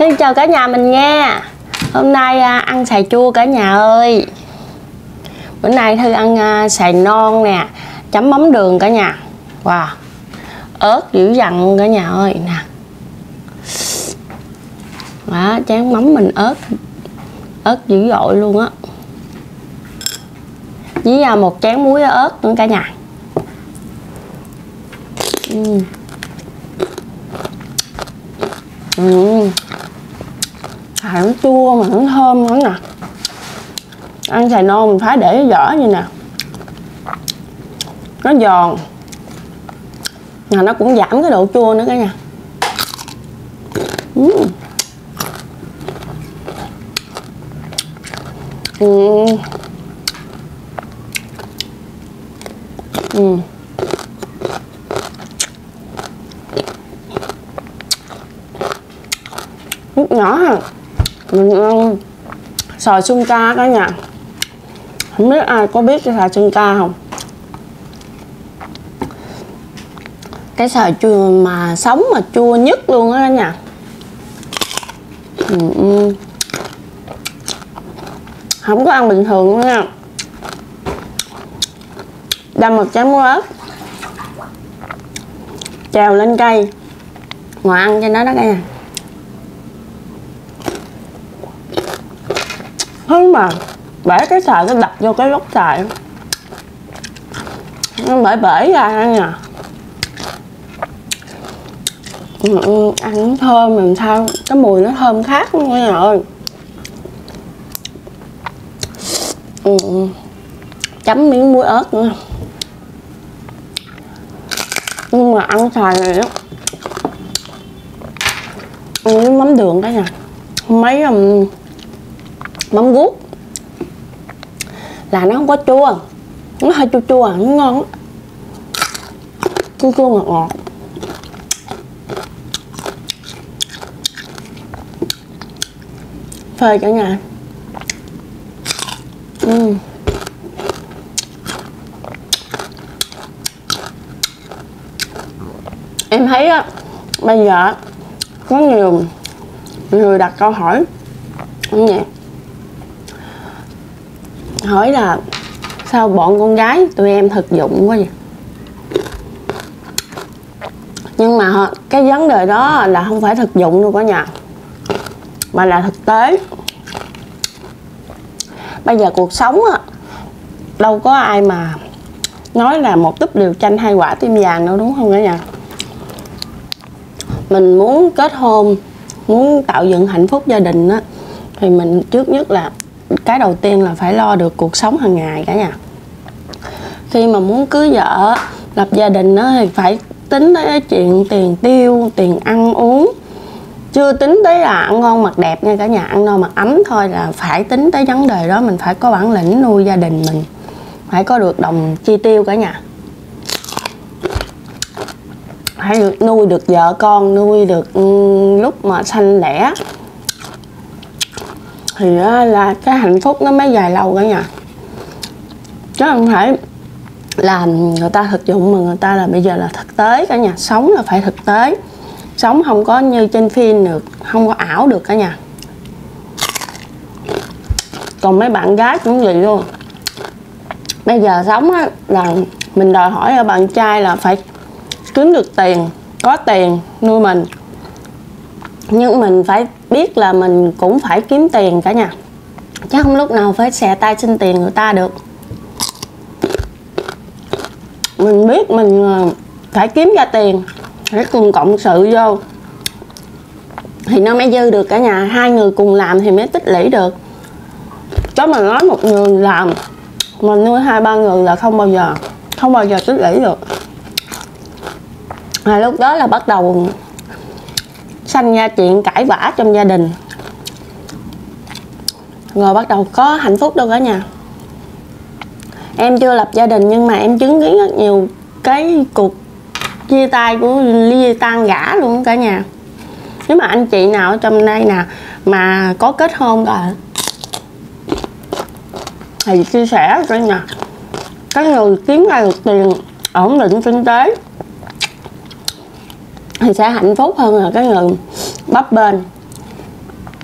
Xin chào cả nhà mình nha. Hôm nay ăn xài chua cả nhà ơi. Bữa nay Thư ăn xài non nè, chấm mắm đường cả nhà. Wow, ớt dữ dằn cả nhà ơi nè. Đó, chén mắm mình ớt dữ dội luôn á. Với một chén muối ớt nữa cả nhà. Nó chua mà nó thơm nữa nè. Ăn xài non mình phải để cái vỏ như nè, nó giòn mà nó cũng giảm cái độ chua nữa cả nhà. Nước nhỏ ha. Mình ăn xoài xương ca cả nhà. Không biết ai có biết cái xoài xương ca không? Cái xoài chua mà sống mà chua nhất luôn á cả nhà. Không có ăn bình thường nữa nha. Đâm một chén muối ớt, trèo lên cây, ngồi ăn cho nó đó cả nhà. Không mà bể cái xoài nó đập vô cái lốc xoài, nó bể ra nha. Ăn nó thơm làm sao, cái mùi nó thơm khác luôn cả nhà ơi. Chấm miếng muối ớt nữa. Nhưng mà ăn xoài này á, ăn với mắm đường cả nhà, mấy mắm guốc là nó không có chua, nó hơi chua chua nó ngon lắm. Chua chua ngọt ngọt. Phê cả nhà. Em thấy á, bây giờ có nhiều người đặt câu hỏi như vậy, hỏi là sao bọn con gái tụi em thực dụng quá vậy. Nhưng mà cái vấn đề đó là không phải thực dụng đâu cả nhà, mà là thực tế. Bây giờ cuộc sống á, đâu có ai mà nói là một túp điều chanh hai quả tim vàng đâu, đúng không cả nhà? Mình muốn kết hôn, muốn tạo dựng hạnh phúc gia đình á, thì mình trước nhất là cái đầu tiên là phải lo được cuộc sống hàng ngày cả nhà. Khi mà muốn cưới vợ, lập gia đình á, thì phải tính tới chuyện tiền tiêu, tiền ăn uống. Chưa tính tới là ăn ngon mặc đẹp nha cả nhà, ăn no mặc ấm thôi, là phải tính tới vấn đề đó. Mình phải có bản lĩnh nuôi gia đình mình, phải có được đồng chi tiêu cả nhà, phải được nuôi được vợ con, nuôi được lúc mà sanh đẻ thì là cái hạnh phúc nó mới dài lâu cả nhà. Chứ không phải là người ta thực dụng mà người ta là bây giờ là thực tế cả nhà. Sống là phải thực tế, sống không có như trên phim được, không có ảo được cả nhà. Còn mấy bạn gái cũng vậy luôn. Bây giờ sống á, là mình đòi hỏi ở bạn trai là phải kiếm được tiền, có tiền nuôi mình. Nhưng mình phải biết là mình cũng phải kiếm tiền cả nhà, chứ không lúc nào phải xè tay xin tiền người ta được. Mình biết mình phải kiếm ra tiền, phải cùng cộng sự vô thì nó mới dư được cả nhà. Hai người cùng làm thì mới tích lũy được. Chứ mà nói một người làm mà nuôi hai ba người là không bao giờ tích lũy được. Lúc đó là bắt đầu sanh ra chuyện cãi vã trong gia đình, rồi bắt đầu có hạnh phúc đâu cả nhà. Em chưa lập gia đình nhưng mà em chứng kiến rất nhiều cái cuộc chia tay của ly tan gã luôn cả nhà. Nếu mà anh chị nào ở trong đây nè mà có kết hôn rồi thì chia sẻ cả nhà. Cái người kiếm ra được tiền, ổn định kinh tế thì sẽ hạnh phúc hơn là cái người bấp bênh.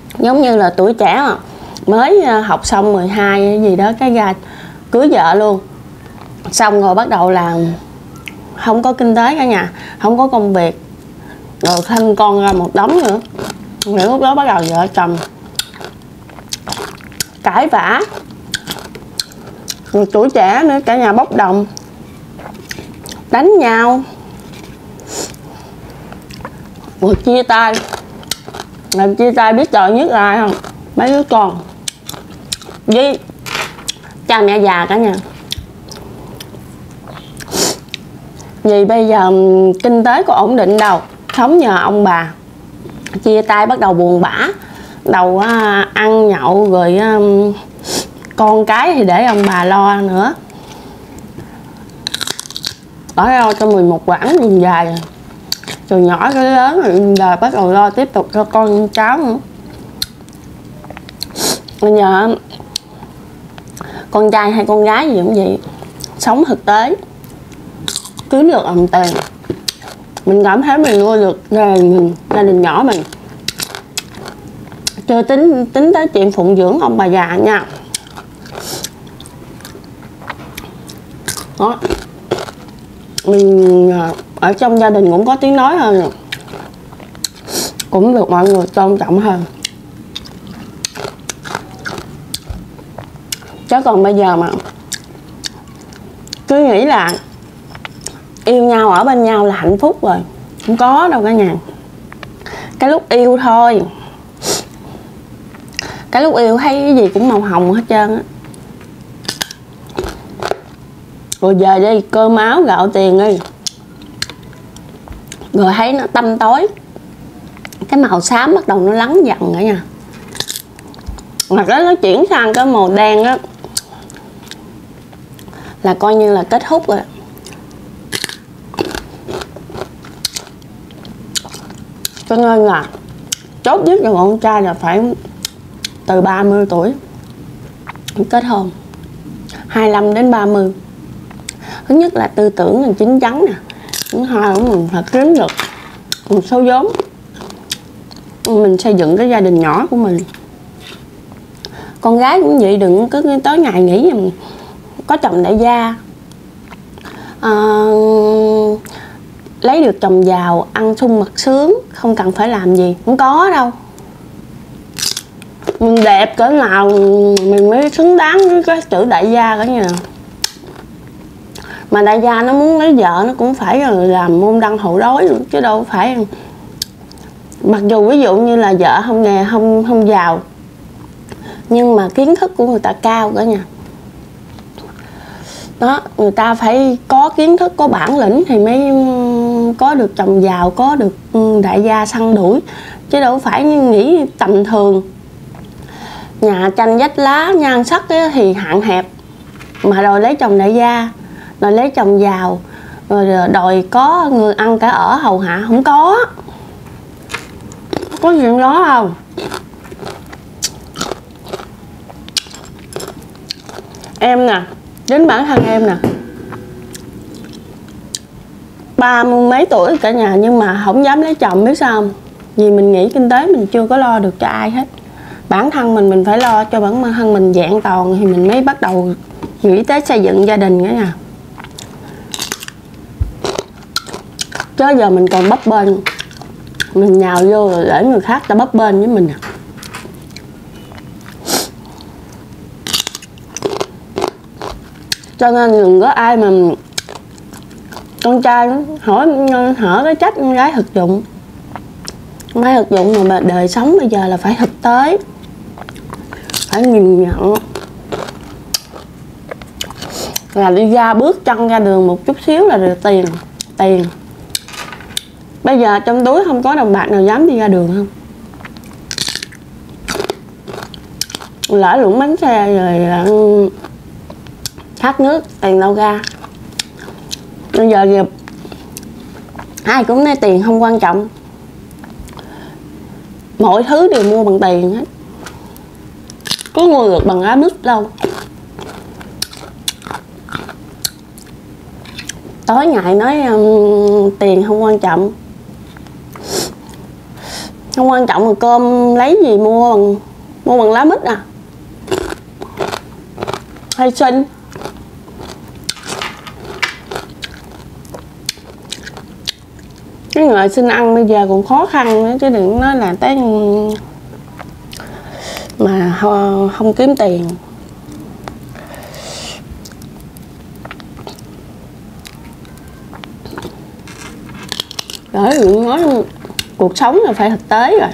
Giống như là tuổi trẻ mà mới học xong 12 hay gì đó cái ra cưới vợ luôn, xong rồi bắt đầu là không có kinh tế cả nhà, không có công việc, rồi sinh con ra một đống nữa. Thì lúc đó bắt đầu vợ chồng cãi vã, rồi tuổi trẻ nữa cả nhà bốc đồng, đánh nhau, rồi chia tay. Lần chia tay biết trời nhất là ai không? Mấy đứa con với cha mẹ già cả nhà. Vì bây giờ kinh tế có ổn định đâu, sống nhờ ông bà. Chia tay bắt đầu buồn bã, đầu ăn nhậu, rồi con cái thì để ông bà lo nữa. Ở lo cho 11 quãng đường dài rồi. Từ nhỏ tới lớn rồi giờ bắt đầu lo tiếp tục cho con cháu nữa. Bây giờ con trai hay con gái gì cũng vậy, sống thực tế, kiếm được đồng tiền, mình cảm thấy mình nuôi được gia đình nhỏ mình. Chưa tính tới chuyện phụng dưỡng ông bà già nha. Đó, mình ở trong gia đình cũng có tiếng nói hơn, cũng được mọi người tôn trọng hơn. Chứ còn bây giờ mà cứ nghĩ là yêu nhau ở bên nhau là hạnh phúc rồi, không có đâu cả nhà. Cái lúc yêu thôi, cái lúc yêu thấy cái gì cũng màu hồng hết trơn á. Rồi giờ đi cơm áo gạo tiền đi, rồi thấy nó tăm tối, cái màu xám bắt đầu nó lắng dần cả nhà. Hoặc đó nó chuyển sang cái màu đen đó là coi như là kết thúc rồi. Cho nên là chốt nhất cho con trai là phải từ 30 tuổi kết hôn, 25 đến 30. Thứ nhất là tư tưởng là chín chắn nè, thứ hai là mình phải kiếm được một số vốn, mình xây dựng cái gia đình nhỏ của mình. Con gái cũng vậy, đừng cứ tới ngày nghỉ mình có chồng đại gia, lấy được chồng giàu, ăn sung mặc sướng, không cần phải làm gì, không có đâu. Mình đẹp cỡ nào mình mới xứng đáng với cái chữ đại gia cả nhà. Mà đại gia nó muốn lấy vợ nó cũng phải làm môn đăng hộ đối nữa, chứ đâu phải. Mặc dù ví dụ như là vợ không nghèo, không giàu, nhưng mà kiến thức của người ta cao cả nhà. Đó, người ta phải có kiến thức, có bản lĩnh thì mới có được chồng giàu, có được đại gia săn đuổi, chứ đâu phải nghĩ tầm thường. Nhà tranh vách lá, nhan sắc thì hạn hẹp, mà rồi lấy chồng đại gia, rồi lấy chồng giàu, rồi đòi có người ăn cả ở hầu hạ, không có. Có chuyện đó không? Em nè, đến bản thân em nè, 30 mấy tuổi cả nhà, nhưng mà không dám lấy chồng, biết sao không? Vì mình nghĩ kinh tế mình chưa có lo được cho ai hết. Bản thân mình phải lo cho bản thân mình vẹn toàn thì mình mới bắt đầu nghĩ tới xây dựng gia đình cả nhà. Chứ giờ mình còn bấp bênh, mình nhào vô rồi để người khác ta bấp bênh với mình à. Cho nên đừng có ai mà con trai hỏi cái trách con gái thực dụng. Con gái thực dụng mà đời sống bây giờ là phải thực tế, phải nhìn nhận. Là đi ra bước chân ra đường một chút xíu là được tiền. Bây giờ trong túi không có đồng bạc nào dám đi ra đường không? Lỡ lũng bánh xe rồi khát nước, tiền đâu ra. Bây giờ kìa, ai cũng nói tiền không quan trọng, mọi thứ đều mua bằng tiền hết, có mua được bằng lá bút đâu. Tối ngày nói tiền không quan trọng, Không quan trọng là cơm lấy gì mua bằng lá mít à, hay xin. Cái người xin ăn bây giờ còn khó khăn nữa, chứ đừng nói là tới mà không kiếm tiền. Bởi vì nói cuộc sống là phải thực tế rồi.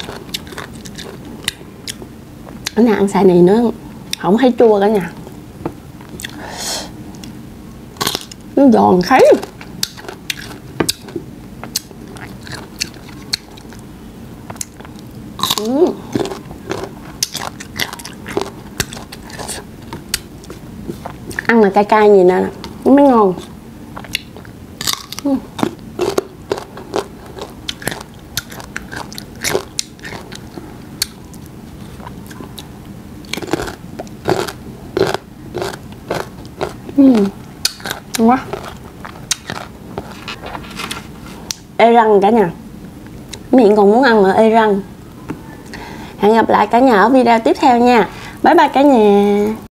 Ở nhà ăn xài này nữa không thấy chua cả nhà, nó giòn khấy. Ăn mà cay cay gì nè nó mới ngon. Ngon quá. Ê răng cả nhà, miệng còn muốn ăn mà ê răng. Hẹn gặp lại cả nhà ở video tiếp theo nha. Bye bye cả nhà.